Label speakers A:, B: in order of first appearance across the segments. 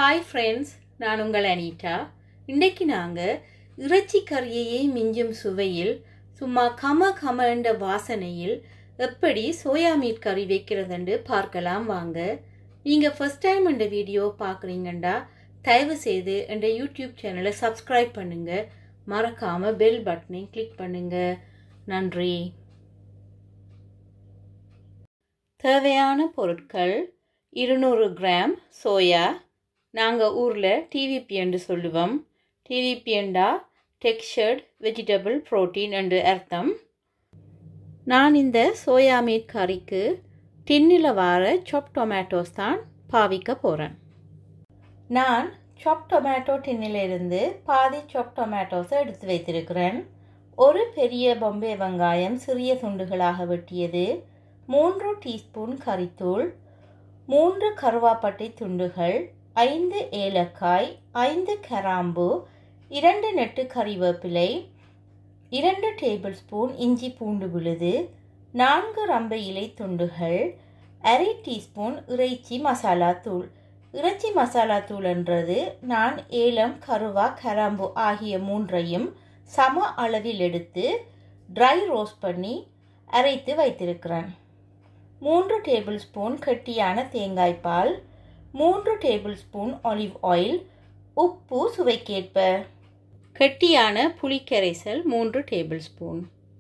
A: Hi friends, நான் உங்கள் அனிதா. இன்றைக்கு நாங்கள் இறைச்சி கறியையே மிஞ்சும் சுவையில் சும்மா கம என்ற வாசனையில் எப்படி சோயா மீட் கறி வைக்கிறதுன்னு பார்க்கலாம் வாங்க. நீங்கள் ஃபர்ஸ்ட் டைம் இந்த வீடியோ பார்க்குறீங்கண்டா தயவு செய்து இந்த யூடியூப் சேனலை சப்ஸ்கிரைப் பண்ணுங்கள். மறக்காமல் பெல் பட்டனை கிளிக் பண்ணுங்கள். நன்றி. தேவையான பொருட்கள்: 200 கிராம் சோயா. நாங்கள் ஊரில் டிவிபி என்று சொல்லுவோம். டிவிபி என்றா டெக்ஸ்சர்ட் வெஜிடபிள் புரோட்டீன் என்று அர்த்தம். நான் இந்த சோயா மீட் கறிக்கு டின்னில் வார சாப் டொமேட்டோஸ் தான் பாவிக்க போகிறேன். நான் சாப் டொமேட்டோ டின்னிலிருந்து பாதி சாப் டொமேட்டோஸை எடுத்து வைத்திருக்கிறேன். ஒரு பெரிய பொம்பே வெங்காயம் சிறிய துண்டுகளாக வெட்டியது, 3 டீஸ்பூன் கறித்தூள், 3 கருவாப்பட்டை துண்டுகள், 5 ஏலக்காய், 5 கிராம்பு, 2 நெட்டு கறிவேப்பிலை, 2 டேபிள் ஸ்பூன் இஞ்சி பூண்டு விழுது, 4 ரம்பை இலை துண்டுகள், 1/2 டீஸ்பூன் இறைச்சி மசாலா தூள். இறைச்சி மசாலா தூள் என்றது நான் ஏலம், கருவா, கிராம்பு ஆகிய 3ஐயும் சம அளவில் எடுத்து ட்ரை ரோஸ்ட் பண்ணி அரைத்து வைத்திருக்கிறேன். 3 டேபிள் ஸ்பூன் கெட்டியான தேங்காய் பால், 3 டேபிள் ஸ்பூன் ஆலிவ் ஆயில், உப்பு சுவைக்கேற்ப, கெட்டியான புளிக்கரைசல் 3 டேபிள் ஸ்பூன்.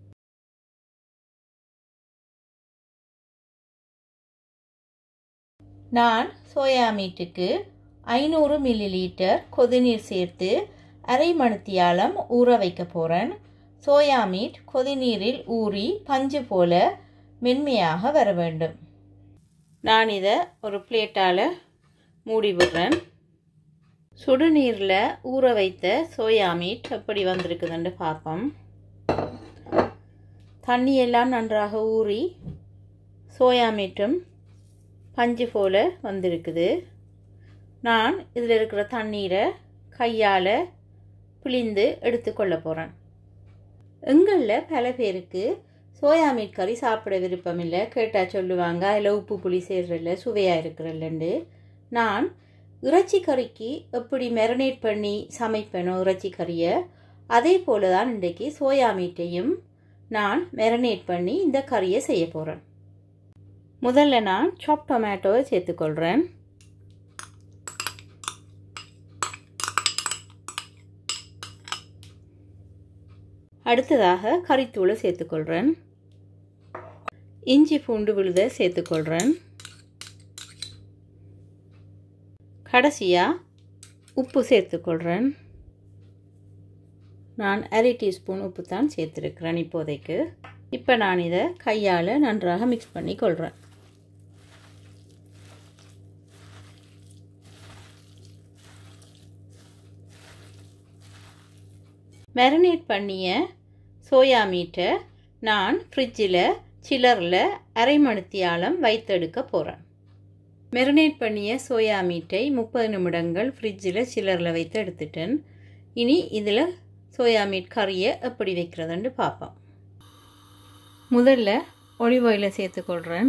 A: நான் சோயா மீட்டுக்கு 500 மில்லிலீட்டர் கொதிநீர் சேர்த்து அரை மணித்தியாலம் ஊற வைக்க போகிறேன். சோயா மீட் கொதிநீரில் ஊறி பஞ்சு போல மென்மையாக வர வேண்டும். நான் இதை ஒரு பிளேட்டால் மூடி விடுறேன். சுடுநீரில் ஊற வைத்த சோயா மீட் எப்படி வந்திருக்குதுன்னு பார்ப்போம். தண்ணியெல்லாம் நன்றாக ஊறி சோயா மீட்டும் பஞ்சு போல் வந்திருக்குது. நான் இதில் இருக்கிற தண்ணீரை கையால் பிழிந்து எடுத்துக்கொள்ள போகிறேன். எங்களில் பல பேருக்கு சோயா மீட் கறி சாப்பிட விருப்பம் இல்லை. கேட்டால் சொல்லுவாங்க அதில் உப்பு புளி சேர்றதில்ல, சுவையாக இருக்கிறல்லண்டு. நான் இறைச்சி கறிக்கு எப்படி மெரினேட் பண்ணி சமைப்பேனோ இறைச்சி கறியை, அதே போல தான் இன்றைக்கு சோயா மீட்டையும் நான் மெரினேட் பண்ணி இந்த கறியை செய்ய போகிறேன். முதல்ல நான் சாப் டொமேட்டோவை சேர்த்துக்கொள்கிறேன். அடுத்ததாக கறித்தூளை சேர்த்துக்கொள்கிறேன். இஞ்சி பூண்டு விழுதை சேர்த்துக்கொள்கிறேன். கடைசியாக உப்பு சேர்த்துக்கொள்கிறேன். நான் 1/2 டீஸ்பூன் உப்பு தான் சேர்த்துருக்கிறேன் இப்போதைக்கு. இப்போ நான் இதை கையால் நன்றாக மிக்ஸ் பண்ணி கொள்கிறேன். மேரினேட் பண்ணிய சோயா மீட்டை நான் ஃப்ரிட்ஜில் சில்லரில் அரை மணித்தியாலம் வைத்தெடுக்க போகிறேன். மேரினேட் பண்ணிய சோயா மீட்டை 30 நிமிடங்கள் ஃப்ரிட்ஜில் சில்லரில் வைத்து எடுத்துட்டேன். இனி இதில் சோயா மீட் கறியை எப்படி வைக்கிறதுன்னு பார்ப்போம். முதல்ல ஒலிவ் ஆயிலை சேர்த்துக்கொள்கிறேன்.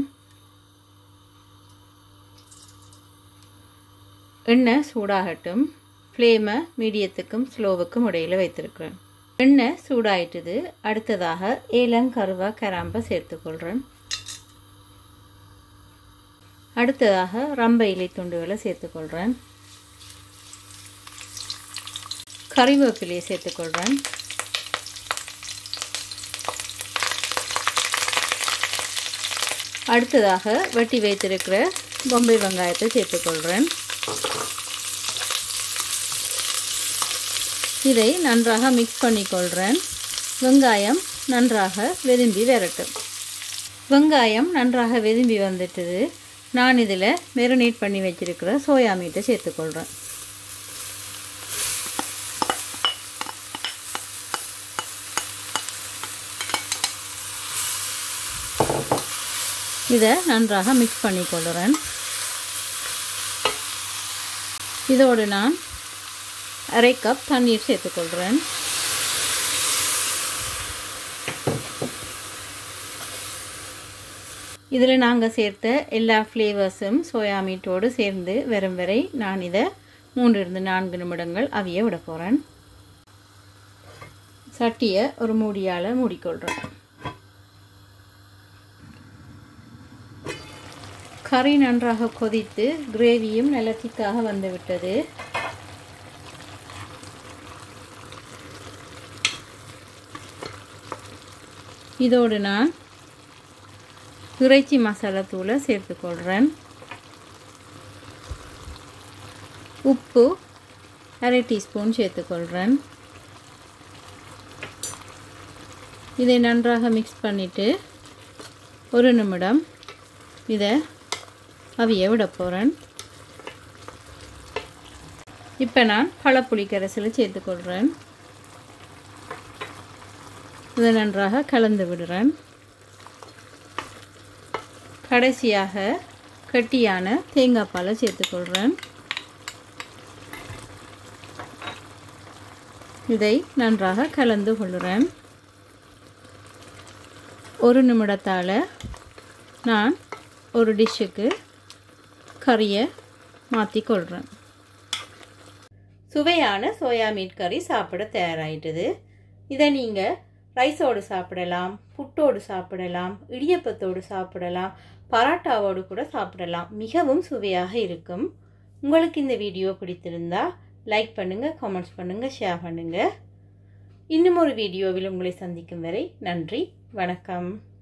A: எண்ணெய் சூடாகட்டும். ஃப்ளேமை மீடியத்துக்கும் ஸ்லோவுக்கும் இடையில் வைத்திருக்கிறேன். எண்ணெய் சூடாயிட்டுது. அடுத்ததாக ஏலம், கருவா, கிராம்பை சேர்த்துக்கொள்கிறேன். அடுத்ததாக ரம்பை இலை துண்டுகளை சேர்த்துக்கொள்கிறேன். கறிவேப்பிலையை சேர்த்துக்கொள்கிறேன். அடுத்ததாக வெட்டி வைத்திருக்கிற பொம்பை வெங்காயத்தை சேர்த்துக்கொள்கிறேன். இதை நன்றாக மிக்ஸ் பண்ணிக்கொள்கிறேன். வெங்காயம் நன்றாக வெதும்பி வரட்டும். வெங்காயம் நன்றாக வெதும்பி வந்துட்டுது. நான் இதில் மேரினேட் பண்ணி வச்சிருக்கிற சோயா மீட்டை சேர்த்துக்கொள்கிறேன். இதை நன்றாக மிக்ஸ் பண்ணிக்கொள்கிறேன். இதோடு நான் 1/2 கப் தண்ணீர் சேர்த்துக்கொள்கிறேன். இதில் நாங்கள் சேர்த்த எல்லா ஃப்ளேவர்ஸும் சோயா மீட்டோடு சேர்ந்து வரும் வரை நான் இதை 3-4 நிமிடங்கள் அவிய விட போகிறேன். சட்டியை ஒரு மூடியால் மூடிக்கொள்கிறேன். கறி நன்றாக கொதித்து கிரேவியும் நல்ல திக்காக வந்துவிட்டது. இதோடு நான் இறைச்சி மசாலா தூளை சேர்த்துக்கொள்கிறேன். உப்பு 1/2 டீஸ்பூன் சேர்த்துக்கொள்கிறேன். இதை நன்றாக மிக்ஸ் பண்ணிவிட்டு 1 நிமிடம் இதை அவிய விட போகிறேன். இப்போ நான் பழப்புளி கரைசலை சேர்த்துக்கொள்கிறேன். இதை நன்றாக கலந்து விடுறேன். கடைசியாக கட்டியான தேங்காய் பாலை சேர்த்துக்கொள்கிறேன். இதை நன்றாக கலந்து கொள்கிறேன். 1 நிமிடத்தால் நான் ஒரு டிஷ்ஷுக்கு கறியை மாற்றிக்கொள்கிறேன். சுவையான சோயா மீட் கறி சாப்பிட தயாராகிட்டது. இதை நீங்கள் ரைஸோடு சாப்பிடலாம், புட்டோடு சாப்பிடலாம், இடியப்பத்தோடு சாப்பிடலாம், பராட்டாவோடு கூட சாப்பிடலாம். மிகவும் சுவையாக இருக்கும். உங்களுக்கு இந்த வீடியோ பிடித்திருந்தா லைக் பண்ணுங்கள், கமெண்ட்ஸ் பண்ணுங்கள், ஷேர் பண்ணுங்கள். இன்னும் ஒரு வீடியோவில் உங்களை சந்திக்கும் வரை நன்றி, வணக்கம்.